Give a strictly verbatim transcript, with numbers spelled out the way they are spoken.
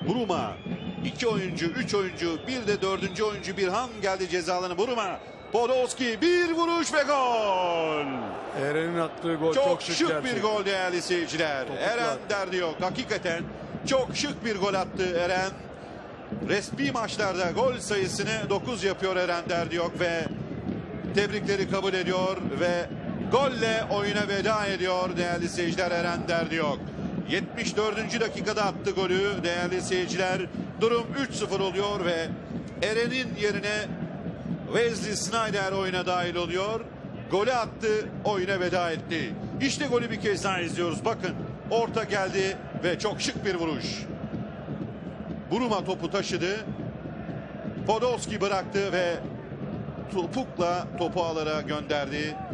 Buruma. İki oyuncu, üç oyuncu, bir de dördüncü oyuncu Birhan geldi ceza alanı. Buruma. Podolski bir vuruş ve gol. Eren'in attığı gol Çok, çok, şık, şık bir gerçekten. gol değerli seyirciler. Topuklar. Eren derdi yok. Hakikaten çok şık bir gol attı Eren. Resmi maçlarda gol sayısını dokuz yapıyor Eren derdi yok ve tebrikleri kabul ediyor ve golle oyuna veda ediyor değerli seyirciler Eren derdi yok. yetmiş dördüncü dakikada attı golü değerli seyirciler. Durum üç sıfır oluyor ve Eren'in yerine Wesley Sneijder oyuna dahil oluyor. Golü attı, oyuna veda etti. İşte golü bir kez daha izliyoruz. Bakın, orta geldi ve çok şık bir vuruş. Buruma topu taşıdı. Podolski bıraktı ve topukla topu ağlara gönderdi.